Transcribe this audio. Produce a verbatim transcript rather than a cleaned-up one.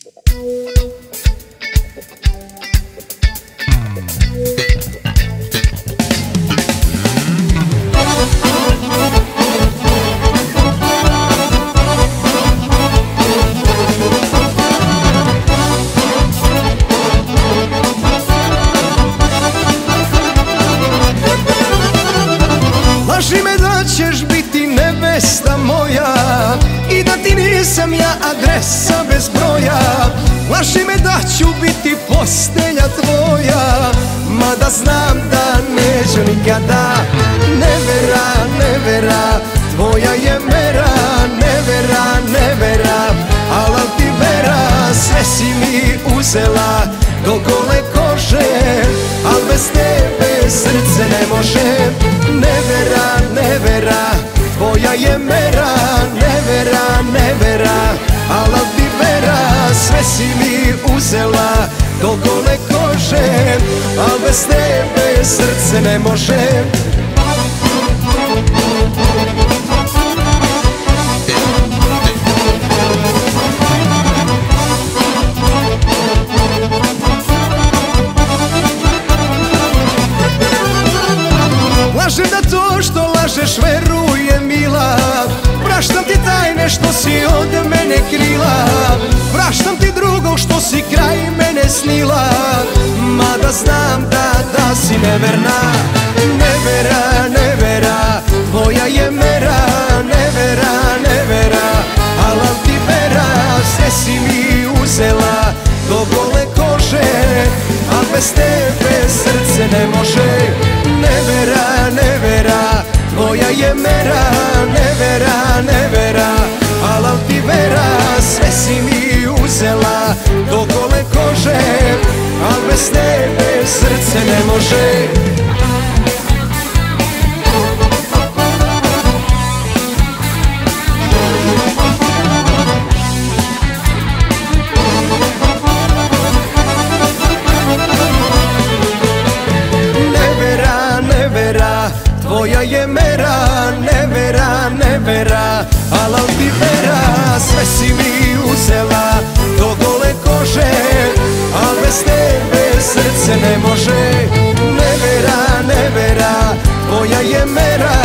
Laži me da ćeš biti nevesta moja i da ti nisam ja adresa bez broja. Laži me da ću biti postelja tvoja, mada znam da neću nikada. Nevera, nevera, tvoja je mera. Nevera, nevera, alal ti vera. Sve si mi uzela do gole kože, al bez tebe srce ne može. Nevera, nevera, tvoja je mera. Nevera, nevera, alal ti vera. Sve si mi uzela do gole kože, al bez tebe srce ne može. Lažem da to što lažeš veruje mila, praštam ti tajne što si od mene krila, praštam ti drugog što si kraj mene snila, mada znam da, da si neverna. Nevera, nevera, tvoja je mera. Nevera, nevera, alal ti vera. Sve si mi uzela do gole kože, al bez tebe srce ne može. Nevera, nevera, tvoja je mera. Nevera, nevera, alal ti vera. Sve si mi uzela do gole kože, al bez tebe srce ne može. Tvoja je mera. Nevera, nevera, alal ti vera. Sve si mi uzela do gole kože, al bez tebe srce ne može. Nevera, nevera, tvoja je mera.